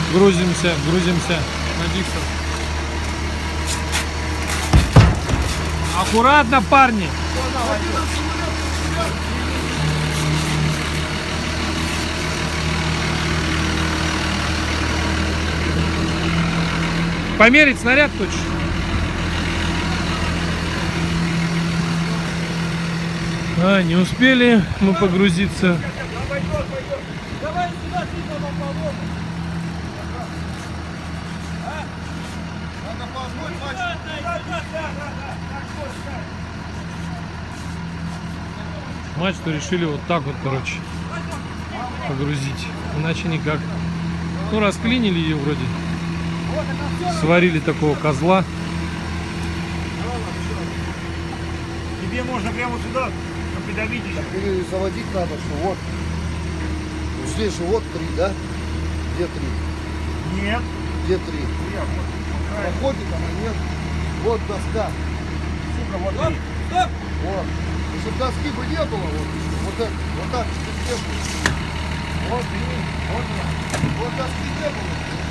Грузимся на Диксон. Аккуратно, парни. Померить снаряд хочешь? Не успели мы погрузиться. Мачту решили вот так вот, короче, погрузить. Иначе никак. Ну, расклинили ее вроде. Сварили такого козла. Тебе можно прямо сюда придавить еще. Или заводить надо, что вот. Здесь же вот 3, да? Где 3? Нет. Где 3? Проходит она, нет? Вот доска. Сука, вот Вот. Если бы доски бы не было, вот так, вот доски не было.